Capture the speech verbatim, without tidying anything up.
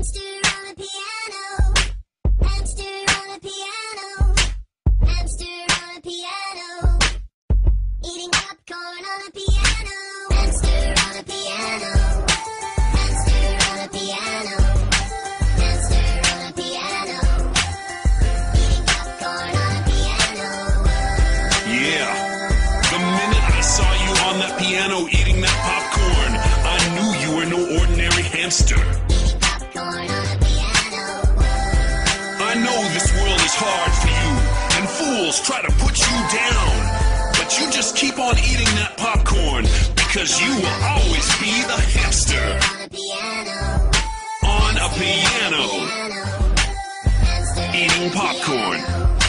Hamster on a piano. Hamster on a piano. Hamster on a piano. Eating popcorn on a piano. Hamster on a piano. Hamster on a piano. Hamster on a piano. Eating popcorn on a piano. Yeah. The minute I saw you on that piano eating that popcorn, I knew you were no ordinary hamster. Eating popcorn on a piano. I know this world is hard for you, and fools try to put you down. But you just keep on eating that popcorn, because you will always be the hamster. On a piano. On a piano. Piano. Hamster Eating on a popcorn. piano.